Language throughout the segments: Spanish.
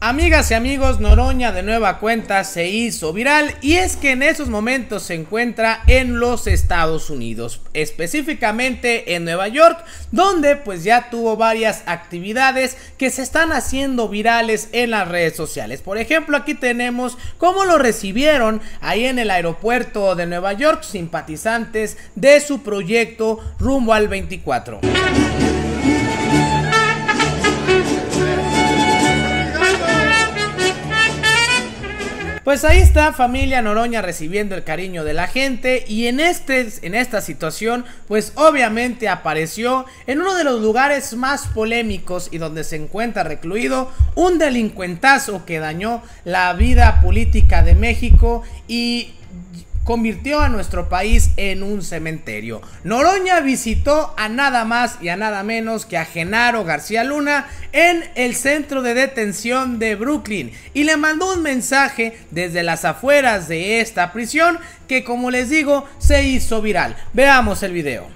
Amigas y amigos, Noroña de nueva cuenta se hizo viral y es que en esos momentos se encuentra en los Estados Unidos, específicamente en Nueva York, donde pues ya tuvo varias actividades que se están haciendo virales en las redes sociales. Por ejemplo, aquí tenemos cómo lo recibieron ahí en el aeropuerto de Nueva York simpatizantes de su proyecto Rumbo al 24. Pues ahí está familia Noroña recibiendo el cariño de la gente y en esta situación pues obviamente apareció en uno de los lugares más polémicos y donde se encuentra recluido un delincuentazo que dañó la vida política de México y convirtió a nuestro país en un cementerio. Noroña visitó a nada más y a nada menos que a Genaro García Luna en el centro de detención de Brooklyn y le mandó un mensaje desde las afueras de esta prisión que, como les digo, se hizo viral. Veamos el video.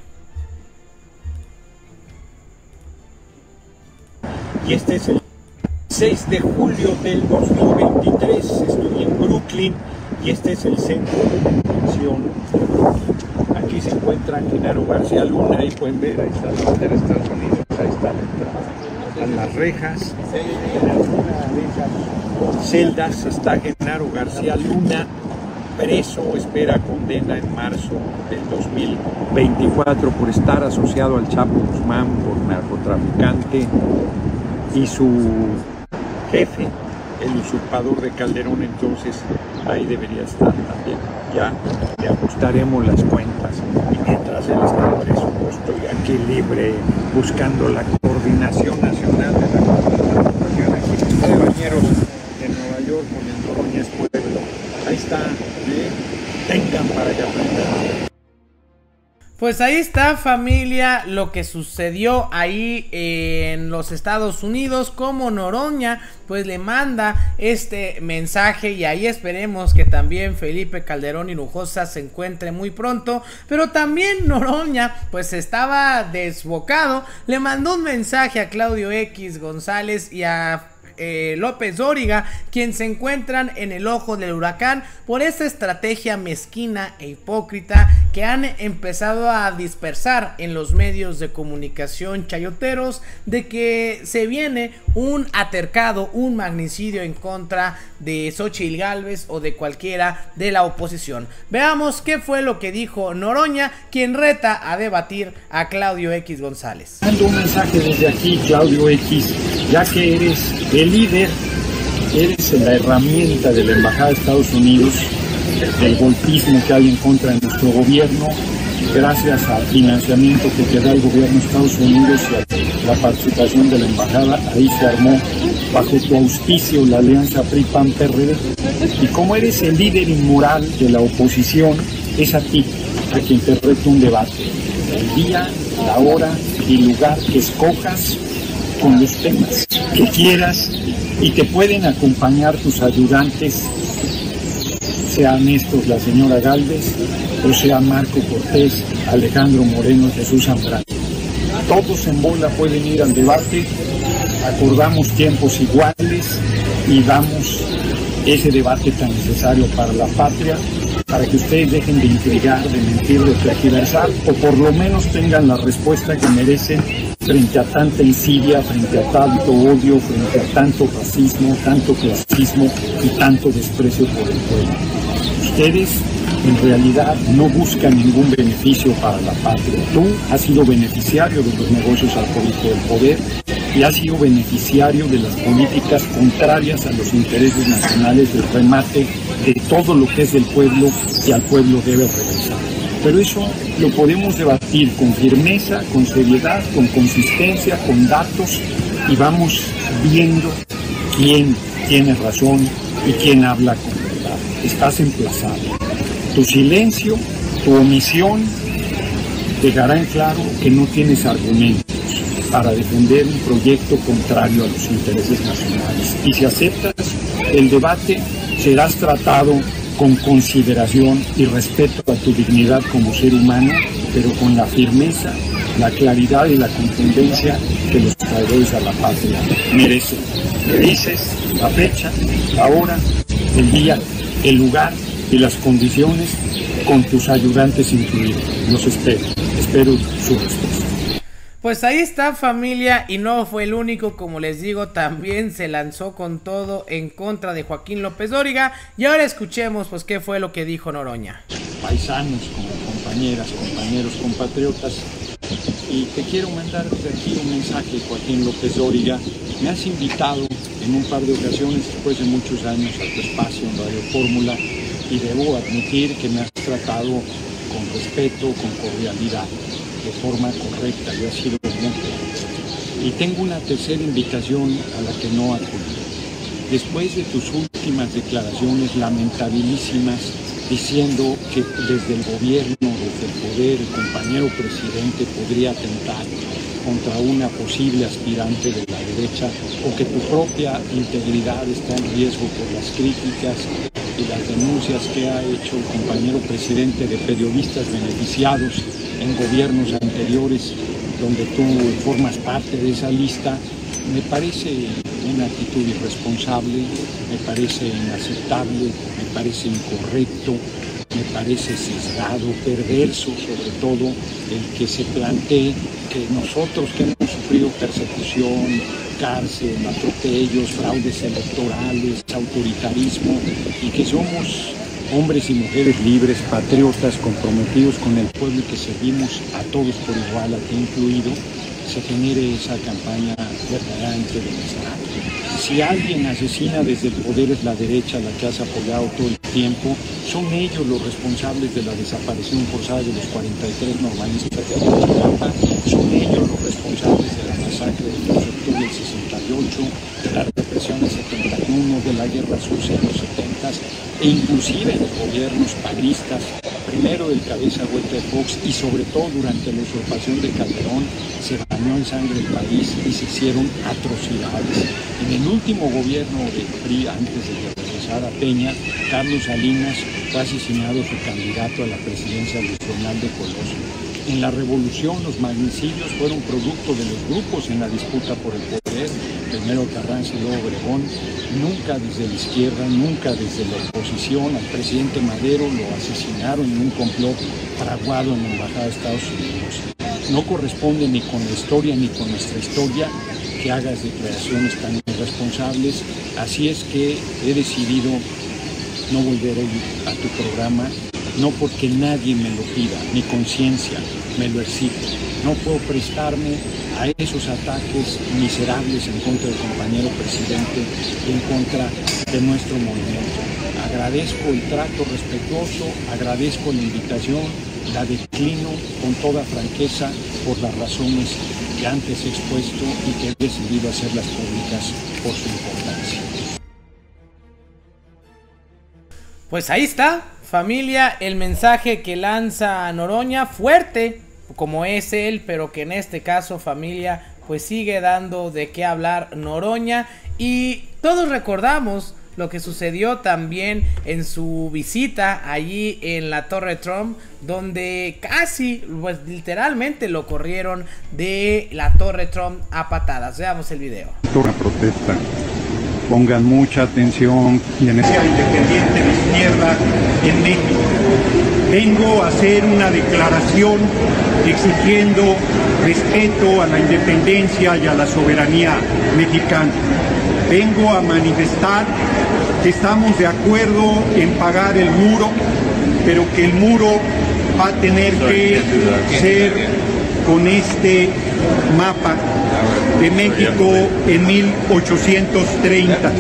Y este es el 6 de julio del 2023, estoy en Brooklyn y este es el centro de detención. Aquí se encuentra Genaro García Luna, ahí pueden ver, ahí está la bandera de Estados Unidos, ahí está la entrada, están las rejas, en alguna de esas celdas está Genaro García Luna, preso, espera condena en marzo del 2024 por estar asociado al Chapo Guzmán, por narcotraficante, y su jefe, el usurpador de Calderón, entonces ahí debería estar también. Ya le ajustaremos las cuentas y mientras él está preso, yo estoy aquí libre buscando la coordinación nacional de la contratación aquí en Bañeros de Nueva York con el Noroña es Pueblo. Ahí está, tengan para que aprendan. Pues ahí está familia lo que sucedió ahí en los Estados Unidos, como Noroña pues le manda este mensaje y ahí esperemos que también Felipe Calderón Hinojosa se encuentre muy pronto, pero también Noroña pues estaba desbocado, le mandó un mensaje a Claudio X González y a López Dóriga, quien se encuentran en el ojo del huracán por esta estrategia mezquina e hipócrita que han empezado a dispersar en los medios de comunicación chayoteros de que se viene un altercado, un magnicidio en contra de Xóchitl Gálvez o de cualquiera de la oposición. Veamos qué fue lo que dijo Noroña, quien reta a debatir a Claudio X González. Mando un mensaje desde aquí, Claudio X, ya que eres el líder, eres la herramienta de la Embajada de Estados Unidos, del golpismo que hay en contra de nuestro gobierno, gracias al financiamiento que te da el gobierno de Estados Unidos y a la participación de la Embajada, ahí se armó bajo tu auspicio la alianza PRI-PAN-PRD, y como eres el líder inmoral de la oposición, es a ti a quien te reto un debate, el día, la hora y lugar que escojas, con los temas que quieras, y te pueden acompañar tus ayudantes, sean estos la señora Gálvez o sea Marco Cortés, Alejandro Moreno, Jesús Zambrano. Todos en bola pueden ir al debate, acordamos tiempos iguales y damos ese debate tan necesario para la patria, para que ustedes dejen de intrigar, de mentir, de tergiversar, o por lo menos tengan la respuesta que merecen frente a tanta insidia, frente a tanto odio, frente a tanto racismo, tanto clasismo y tanto desprecio por el pueblo. Ustedes en realidad no buscan ningún beneficio para la patria. Tú has sido beneficiario de los negocios alcohólicos del poder y has sido beneficiario de las políticas contrarias a los intereses nacionales del remate de todo lo que es del pueblo y al pueblo debe regresar. Pero eso lo podemos debatir con firmeza, con seriedad, con consistencia, con datos, y vamos viendo quién tiene razón y quién habla con verdad. Estás emplazado. Tu silencio, tu omisión dejará en claro que no tienes argumentos para defender un proyecto contrario a los intereses nacionales. Y si aceptas el debate, serás tratado con consideración y respeto a tu dignidad como ser humano, pero con la firmeza la claridad y la contundencia que los traidores a la patria merecen. Me dices la fecha, la hora, el día, el lugar y las condiciones, con tus ayudantes incluidos. Los espero su respuesta. Pues ahí está, familia, y no fue el único, como les digo, también se lanzó con todo en contra de Joaquín López Dóriga. Y ahora escuchemos pues qué fue lo que dijo Noroña. Paisanos, como compañeras, compañeros, compatriotas, y te quiero mandar desde aquí un mensaje, Joaquín López Dóriga. Me has invitado en un par de ocasiones después de muchos años a tu espacio en Radio Fórmula, y debo admitir que me has tratado con respeto, con cordialidad, de forma correcta, y ha sido muy claro. Y tengo una tercera invitación a la que no acudí. Después de tus últimas declaraciones lamentabilísimas, diciendo que desde el gobierno, desde el poder, el compañero presidente podría atentar contra una posible aspirante de la derecha, o que tu propia integridad está en riesgo por las críticas y las denuncias que ha hecho el compañero presidente de periodistas beneficiados en gobiernos anteriores, donde tú formas parte de esa lista, me parece una actitud irresponsable, me parece inaceptable, me parece incorrecto, me parece sesgado, perverso, sobre todo el que se plantee que nosotros, que hemos sufrido persecución, cárcel, atropellos, fraudes electorales, autoritarismo, y que somos hombres y mujeres libres, patriotas, comprometidos con el pueblo y que servimos a todos por igual, a ti incluido, se genere esa campaña verdaderamente denostante. Si alguien asesina desde el poder, es la derecha la que has apoyado todo el tiempo. Son ellos los responsables de la desaparición forzada de los 43 normalistas de Ayotzinapa, son ellos los responsables de la masacre del 2 de octubre del 68, de la represión del 71, de la guerra sucia de los 70, e inclusive de gobiernos panistas, primero del cabeza Huerta de Fox, y sobre todo durante la usurpación de Calderón se bañó en sangre el país y se hicieron atrocidades. En el último gobierno del PRI, antes de que regresara Peña, Carlos Salinas fue asesinado su candidato a la presidencia Luis Donaldo Colosio. En la revolución los magnicidios fueron producto de los grupos en la disputa por el poder, primero Carranza y luego Obregón, nunca desde la izquierda, nunca desde la oposición. Al presidente Madero lo asesinaron en un complot fraguado en la Embajada de Estados Unidos. No corresponde ni con la historia ni con nuestra historia que hagas declaraciones tan irresponsables, así es que he decidido no volver a ir a tu programa, no porque nadie me lo pida, mi conciencia me lo exige. No puedo prestarme a esos ataques miserables en contra del compañero presidente y en contra de nuestro movimiento. Agradezco el trato respetuoso, agradezco la invitación, la declino con toda franqueza por las razones que antes he expuesto y que he decidido hacerlas públicas por su importancia. Pues ahí está, familia, el mensaje que lanza Noroña, fuerte como es él, pero que en este caso, familia, pues sigue dando de qué hablar Noroña. Y todos recordamos lo que sucedió también en su visita allí en la Torre Trump, donde casi, pues literalmente lo corrieron de la Torre Trump a patadas. Veamos el video. Una protesta. Pongan mucha atención. Independiente de izquierda en México. Vengo a hacer una declaración exigiendo respeto a la independencia y a la soberanía mexicana. Vengo a manifestar que estamos de acuerdo en pagar el muro, pero que el muro va a tener que ser con este mapa de México en 1830.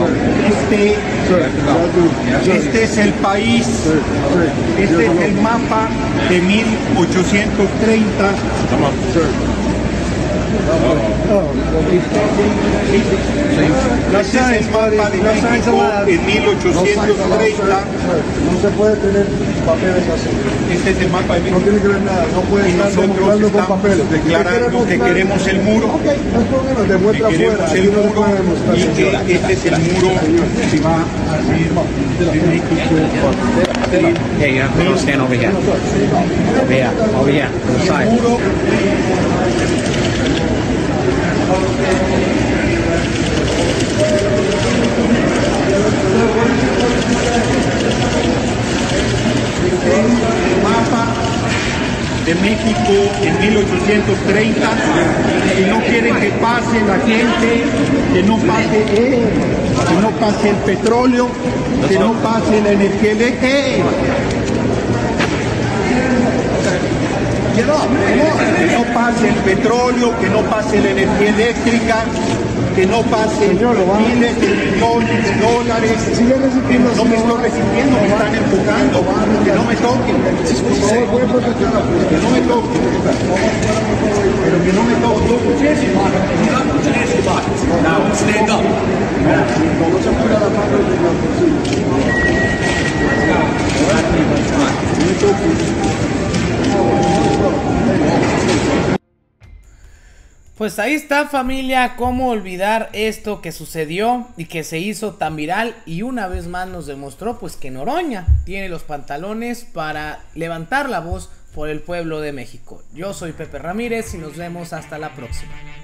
Este es el país, este es el mapa de 1830. Ese es el mapa de México en 1830. No se puede tener papeles así. Este es el mapa de México. No tiene que ver nada, no puede Y estar nosotros demostrando con estamos papeles. declarando que queremos el muro. Ok, no hay problema, demuestra Que afuera. queremos Aquí el no se muro puede demostrar, y señor. que este es el muro que va a hacer de México. Yeah, you have to stand over here. Over here, over here, to the Y el side. muro mapa de México en 1830, que no quieren que pase la gente, que no pase que no pase el petróleo, que no pase la energía eléctrica. Que no pase el petróleo, que no pase la energía eléctrica, que no pase miles de millones de dólares. Que no me estoy resistiendo, me están empujando, que no me toquen. Que no me toquen. Pero que no me toquen. Now, stand up. Pues ahí está, familia, cómo olvidar esto que sucedió y que se hizo tan viral, y una vez más nos demostró pues que Noroña tiene los pantalones para levantar la voz por el pueblo de México. Yo soy Pepe Ramírez y nos vemos hasta la próxima.